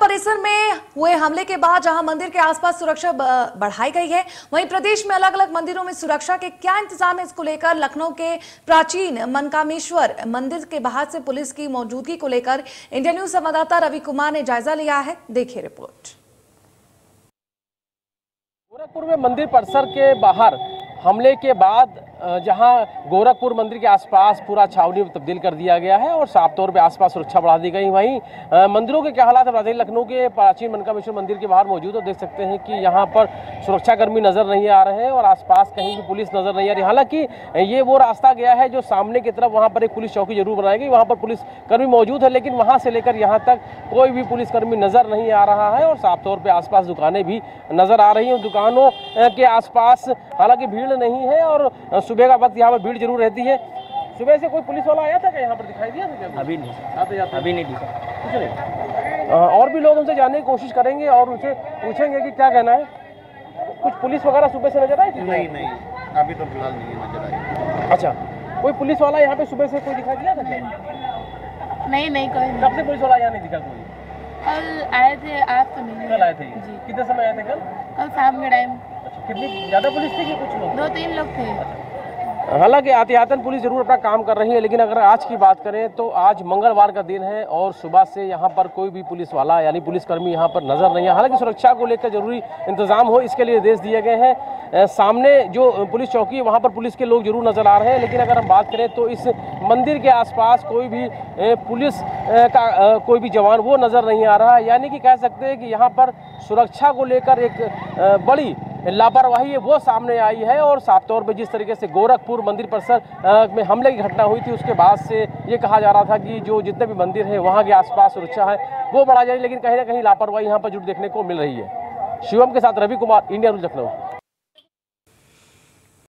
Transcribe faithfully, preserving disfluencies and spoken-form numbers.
परिसर में हुए हमले के बाद जहां मंदिर के आसपास सुरक्षा बढ़ाई गई है, वहीं प्रदेश में अलग अलग मंदिरों में सुरक्षा के क्या इंतजाम है, इसको लेकर लखनऊ के प्राचीन मनकामेश्वर मंदिर के बाहर से पुलिस की मौजूदगी को लेकर इंडिया न्यूज संवाददाता रवि कुमार ने जायजा लिया है। देखिए रिपोर्ट। गोरखपुर में मंदिर परिसर के बाहर हमले के बाद जहां गोरखपुर मंदिर के आसपास पूरा छावनी में तब्दील कर दिया गया है और साफ तौर पे आसपास सुरक्षा बढ़ा दी गई। वहीं मंदिरों के क्या हालात है, राजधानी लखनऊ के प्राचीन मनकामेश्वर मंदिर के बाहर मौजूद हो, देख सकते हैं कि यहां पर सुरक्षाकर्मी नजर नहीं आ रहे हैं और आसपास कहीं भी पुलिस नजर नहीं आ रही। हालांकि ये वो रास्ता गया है जो सामने की तरफ, वहाँ पर एक पुलिस चौकी जरूर बनाई गई, वहाँ पर पुलिसकर्मी मौजूद है, लेकिन वहाँ से लेकर यहाँ तक कोई भी पुलिसकर्मी नजर नहीं आ रहा है और साफ तौर पर आसपास दुकानें भी नजर आ रही हैं। दुकानों के आसपास हालांकि भीड़ नहीं है और सुबह का वक्त यहाँ पर भीड़ जरूर रहती है। सुबह से कोई पुलिस वाला आया था क्या यहाँ पर, दिखाई दिया था? अभी नहीं आते जाते अभी नहीं दिखा कुछ नहीं। और भी लोग उनसे जानने की कोशिश करेंगे और उनसे पूछेंगे कि क्या कहना है। कुछ पुलिस वगैरह सुबह से नजर आई थी? नहीं नहीं अभी तो फिलहाल नहीं है नजर आई। अच्छा, कोई पुलिस वाला यहाँ पे सुबह से कोई दिखाई दिया था क्या? नहीं नहीं कोई नहीं। कब से पुलिस वाला यहाँ नहीं दिखा कोई? कल आए थे, आज तो नहीं। कल आए थे जी। कितने समय आए थे कल? कल शाम के टाइम। अच्छा, कितनी ज्यादा पुलिस थी कि कुछ लोग? दो तीन लोग थे। हालांकि एहतियातन पुलिस जरूर अपना काम कर रही है, लेकिन अगर आज की बात करें तो आज मंगलवार का दिन है और सुबह से यहाँ पर कोई भी पुलिस वाला यानी पुलिसकर्मी यहाँ पर नजर नहीं है। हालांकि सुरक्षा को लेकर जरूरी इंतजाम हो, इसके लिए निर्देश दिए गए हैं। सामने जो पुलिस चौकी है वहाँ पर पुलिस के लोग जरूर नजर आ रहे हैं, लेकिन अगर हम बात करें तो इस मंदिर के आसपास कोई भी पुलिस का कोई भी जवान वो नजर नहीं आ रहा है। यानी कि कह सकते हैं कि यहाँ पर सुरक्षा को लेकर एक बड़ी लापरवाही है वो सामने आई है और साफ तौर पे जिस तरीके से गोरखपुर मंदिर परिसर में हमले की घटना हुई थी उसके बाद से ये कहा जा रहा था कि जो जितने भी मंदिर है वहाँ के आसपास सुरक्षा है वो बढ़ा जाए, लेकिन कहीं ना कहीं लापरवाही यहाँ पर जुट देखने को मिल रही है। शिवम के साथ रवि कुमार, इंडिया न्यूज लखनऊ।